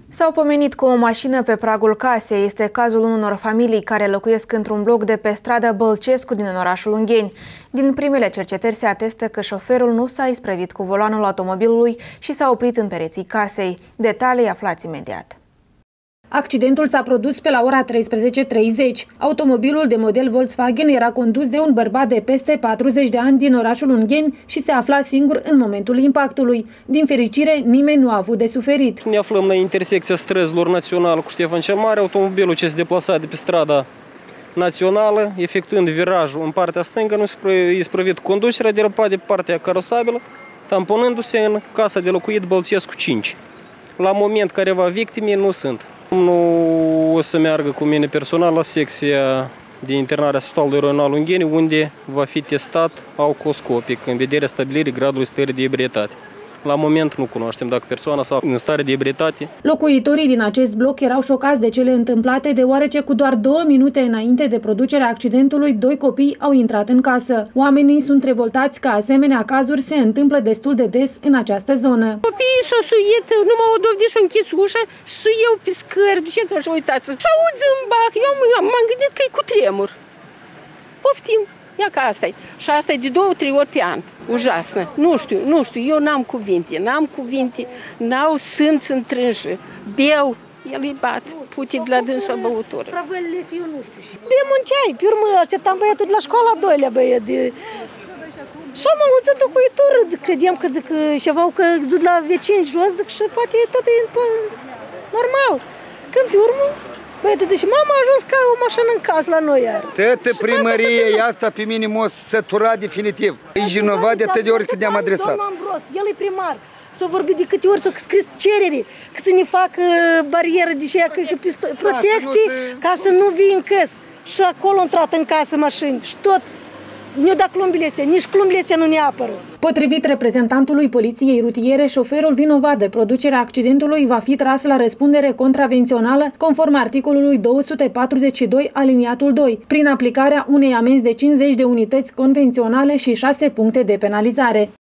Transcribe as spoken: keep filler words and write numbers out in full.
S-au pomenit cu o mașină pe pragul casei. Este cazul unor familii care locuiesc într-un bloc de pe strada Bălcescu din orașul Ungheni. Din primele cercetări se atestă că șoferul nu s-a isprăvit cu volanul automobilului și s-a oprit în pereții casei. Detalii aflați imediat. Accidentul s-a produs pe la ora treisprezece treizeci. Automobilul de model Volkswagen era condus de un bărbat de peste patruzeci de ani din orașul Ungheni și se afla singur în momentul impactului. Din fericire, nimeni nu a avut de suferit. Ne aflăm la intersecția străzilor națională cu Ștefan cel Mare. Automobilul ce se deplasa de pe strada națională, efectuând virajul în partea stângă, nu s-a isprăvit conducerea, derapat de partea carosabilă, tamponându-se în casa de locuit Bălcescu cinci. La moment, careva victime nu sunt. Nu o să meargă cu mine personal la secția de internare a Spitalului Regional Ungheni, unde va fi testat alcooscopic în vederea stabilirii gradului stării de ebrietate. La moment nu cunoaștem dacă persoana s-a în stare de ebrietate. Locuitorii din acest bloc erau șocați de cele întâmplate, deoarece cu doar două minute înainte de producerea accidentului, doi copii au intrat în casă. Oamenii sunt revoltați că asemenea cazuri se întâmplă destul de des în această zonă. Copiii s-au suit, numai o dovdi și-o închis ușa și suiau pe scări, duceți-vă și uitați. Și auzi în bac, eu m-am gândit că e cu tremur. Poftim. Ia că asta e. Și asta e de două, trei ori pe an. Ujasnă. Nu știu, nu știu, eu n-am cuvinte, n-am cuvinte, n-au sânți întrânși. Beau, el îi bat, pute de la dânsul o băutură. Pravălile astea eu nu știu. Bine munceai, pe urmă așteptam băiatul de la școala a doilea, băiat de... Și am auzit o cuitură, credeam că zic ceva, că zic la vecini jos, zic și poate tot e normal. Când pe urmă, băiatul zice, mama a ajuns ca o mașină în casă la noi iar. Tătă primărie, asta pe mine m-a săturat definitiv. E vinovat de atât de ori când ne-am adresat. Domnul Ambros, el e primar. S-a vorbit de câte ori, s-a scris cerere, că să ne facă barieră de aceea, că, că protecții, ca să nu vii în casă. Și acolo a intrat în casă mașini și tot. Nu da clumbile astea, nici clumbile astea nu ne apără. Potrivit reprezentantului poliției rutiere, șoferul vinovat de producerea accidentului va fi tras la răspundere contravențională conform articolului două sute patruzeci și doi aliniatul doi, prin aplicarea unei amenzi de cincizeci de unități convenționale și șase puncte de penalizare.